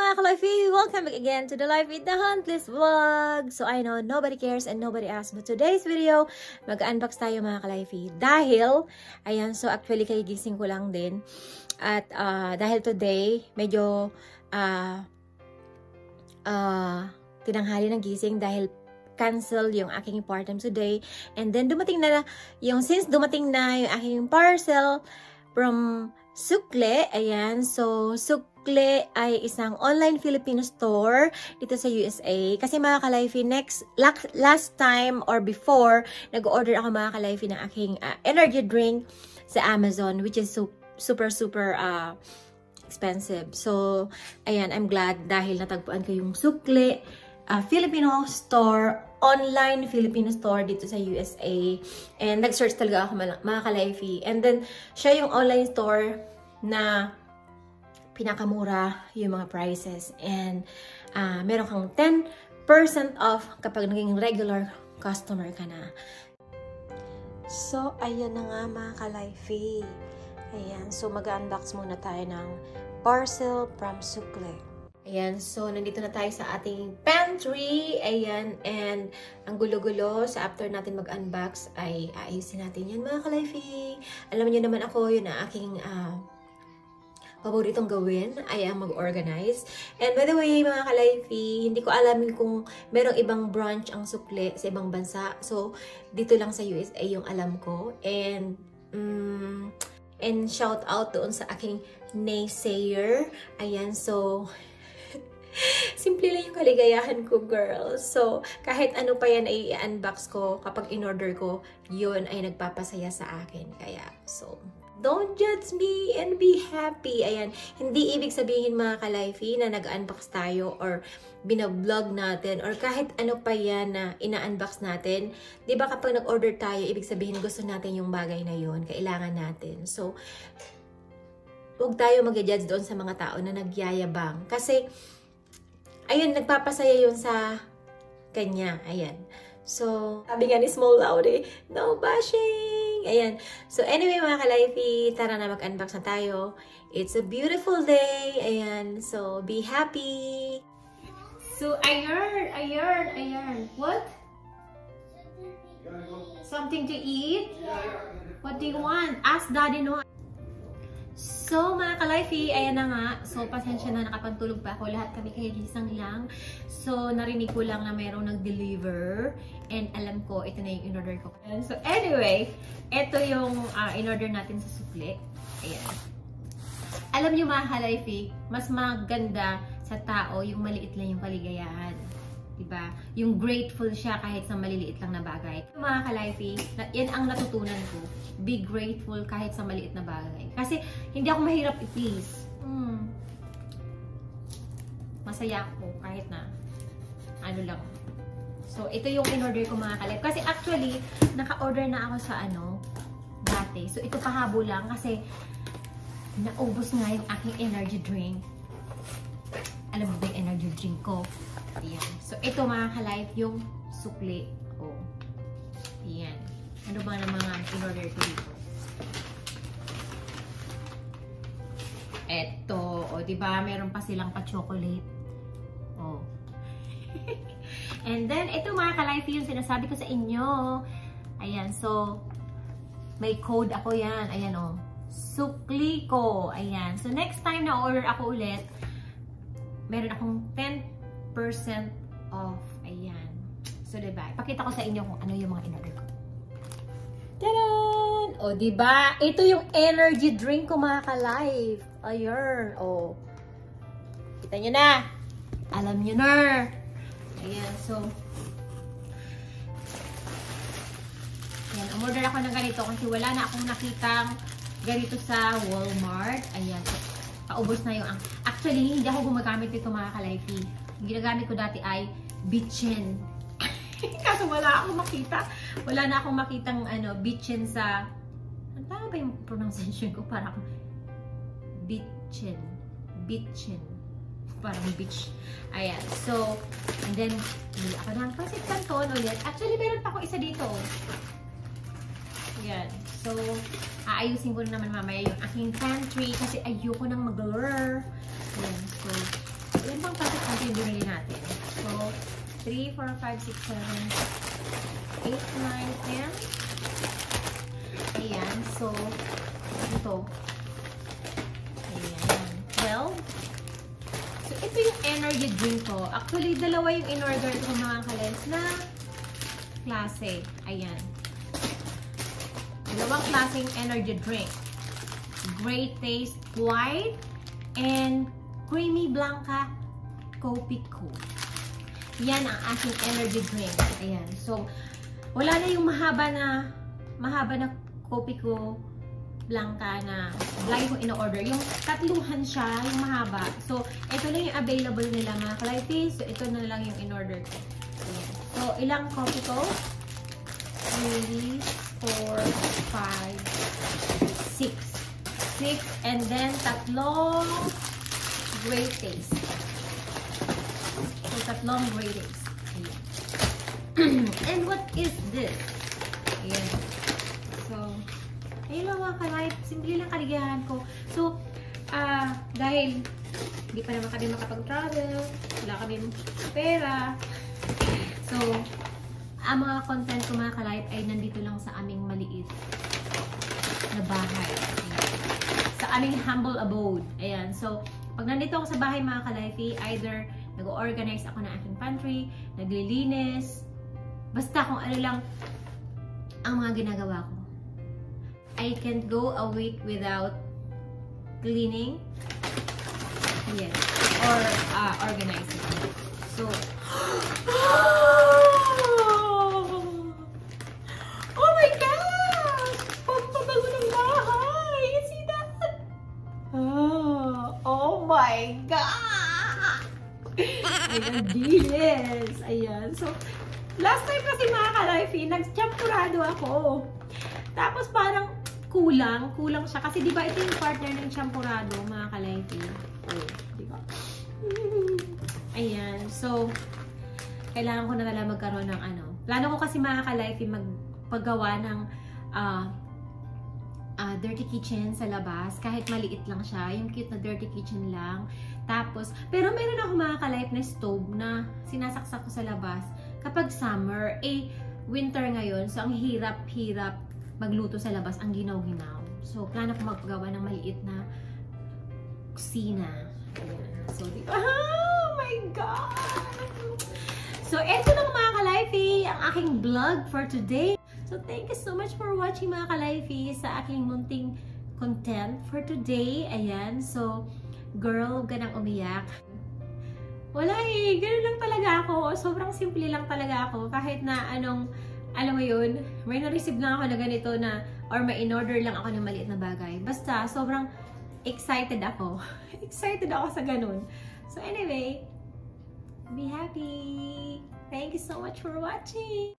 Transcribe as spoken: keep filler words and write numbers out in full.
mga ka-Lifey! Welcome back again to the Life with the Huntless vlog! So I know nobody cares and nobody asks, but today's video, mag-unbox tayo mga ka-Lifey. Dahil, ayan, so actually kagigising ko lang din. At uh, dahil today, medyo uh, uh, tinanghali ng gising dahil cancel yung aking part-time today. And then dumating na, yung since dumating na yung aking parcel from Sukli, ayan, so Sukli ay isang online Filipino store dito sa U S A. Kasi mga ka-Lifey, next, last time or before, nag-order ako mga ka-Lifey ng aking uh, energy drink sa Amazon, which is so, super, super uh, expensive. So, ayan, I'm glad dahil natagpuan ko yung Sukli uh, Filipino store, online Filipino store dito sa U S A. And nag-search talaga ako mga ka-Lifey. And then, siya yung online store na pinakamura yung mga prices. And uh, meron kang ten percent off kapag naging regular customer ka na. So, ayan na nga mga ka-Lifey. Ayan. So, mag-unbox muna tayo ng parcel from Sukli. Ayan, so nandito na tayo sa ating pantry. Ayan, and ang gulo-gulo sa after natin mag-unbox ay aayusin natin yan mga ka-Lifey. Alam niyo naman ako, yun ang aking uh, paboritong gawin ay ang mag-organize. And by the way mga ka-Lifey, hindi ko alam kung merong ibang branch ang Sukli sa ibang bansa. So, dito lang sa U S A yung alam ko. And, um, and shout out doon sa aking naysayer. Ayan, so simple lang yung kaligayahan ko, girl. So, kahit ano pa yan ay i-unbox ko, kapag in-order ko, yun ay nagpapasaya sa akin. Kaya, so, don't judge me and be happy. Ayan, hindi ibig sabihin mga ka-Lifey na nag-unbox tayo or binablog natin or kahit ano pa yan na ina-unbox natin. Diba kapag nag-order tayo, ibig sabihin gusto natin yung bagay na yun, kailangan natin. So, huwag tayo mag-judge doon sa mga tao na nagyayabang. Kasi, ayun, nagpapasaya yun sa kanya. Ayan. So, sabi nga ni Small Loud eh, no bashing! Ayan. So, anyway mga ka-Lifey, tara na mag-unbox na tayo. It's a beautiful day. Ayan. So, be happy! So, ayun, ayun, ayun. What? Something to eat? What do you want? Ask Daddy no. So, mga ka-Lifey, ayan na nga. So, pasensya na, nakapantulog pa ako. Lahat kami kahigisang lang. So, narinig ko lang na mayroong nag-deliver. And alam ko, ito na yung in-order ko. So, anyway, ito yung uh, in-order natin sa Sukli. Ayan. Alam nyo mga ka-Lifey, mas maganda sa tao yung maliit lang yung kaligayahan. Diba? Yung grateful siya kahit sa maliliit lang na bagay. Mga ka-Lifey, yan ang natutunan ko. Be grateful kahit sa maliit na bagay. Kasi hindi ako mahirap i-please. Hmm. Masaya ako kahit na ano lang. So, ito yung in-order ko mga ka-Lifey. Kasi actually, naka-order na ako sa ano, dati. So, ito pahabo lang kasi naubos nga yung aking energy drink. Alam mo ba yung energy drink ko? Ayan. So, ito mga ka-Life, yung Sukli. Oh. Ayan. Ano ba na mga in-order ko dito? Ito. O, diba? Meron pa silang pa-chocolate. Oh. And then, ito mga ka-Life, yung sinasabi ko sa inyo. Ayan. So, may code ako yan. Ayan o. Oh. Sukli ko. Ayan. So, next time na order ako ulit, meron akong ten percent off. Ayan. So, diba? Pakita ko sa inyo kung ano yung mga in-order ko. Tadaan! O, diba? Ito yung energy drink ko, mga ka-Life. Ayan. O. Kita nyo na. Alam nyo na. Ayan. So, ayan. Umorder ako ng ganito kasi wala na akong nakitang ganito sa Walmart. Ayan. So, paubos na yung ang... Actually, hindi ako gumagamit dito mga ka-Lifey. Yung ginagamit ko dati ay bitchin. Kaso wala akong makita. Wala na akong makitang ano, bitchin sa... Ano tama ba yung pronunciation ko? Parang bitchin. Bitchin. Parang bitch. Ayan. So, and then, hindi ako ng pasit canton ulit. Actually, meron pa ako isa dito. Ayan. So, aayusin ko na naman mamaya yung aking pantry kasi ayoko nang mag-blur. Ayan. So, ayan three, four, five, six, seven, eight, nine, ten. Ayan. So, ito. Ayan. twelve. So, ito yung energy drink ko. Actually, dalawa yung in-order ko mga kalens na klase. Ayan. Dalawang klaseng energy drink. Great Taste White and Creamy Blanca Copico. Yan ang aking energy drink. Ayan. So, wala na yung mahaba na mahaba na Copico Blanca na lagi ko in-order. Yung tatluhan siya, yung mahaba. So, ito lang yung available nila mga kalifey. So, ito na lang yung in-order ko. Ayan. So, ilang Copico? three, four, five, six. six. And then, tatlong Great Taste. So, tatlong Great Taste. Ayan. And what is this? Ayan. So, ayun lang mga kalay. Simple lang kaligayahan ko. So, ah, uh, dahil hindi pa naman kami makapag-travel, wala kami pera. So, ang mga content ko mga kalay ay nandito lang sa aming maliit na bahay. Ayan. Sa aming humble abode. Ayan. So, pag nandito ako sa bahay mga kalifey, either nag-organize ako ng aking pantry, naglilinis, basta kung ano lang ang mga ginagawa ko. I can't go a week without cleaning. Yes. Or uh, organizing. So, oh my gosh! Pampabago ng bahay! You see that? Oh, oh my God! Ayan, bilis! Ayan. So, last time kasi mga kalifey, nag-champurado ako. Tapos parang kulang, kulang siya. Kasi di ba ito yung partner ng champurado, mga kalifey. Oh, di ba? Ayan. So, kailangan ko na talaga magkaroon ng ano. Plano ko kasi mga kalifey magpagawa ng uh, uh, dirty kitchen sa labas. Kahit maliit lang siya. Yung cute na dirty kitchen lang. Tapos, pero meron ako mga kalifey na stove na sinasaksak ko sa labas. Kapag summer, eh, winter ngayon. So, ang hirap-hirap magluto sa labas, ang ginaw-ginaw. So, plano ko maggawa ng maliit na kusina. Ayan. So, di ba? Oh my God! So, eto lang mga kalifey, ang aking vlog for today. So, thank you so much for watching mga kalifey sa aking munting content for today. Ayan. So, girl, huwag ka nang umiyak. Wala eh. Ganun lang talaga ako. Sobrang simple lang talaga ako. Kahit na anong alam mo yun, may na-receive lang ako na ganito na, or may in-order lang ako ng maliit na bagay. Basta, sobrang excited ako. Excited ako sa ganun. So anyway, be happy! Thank you so much for watching!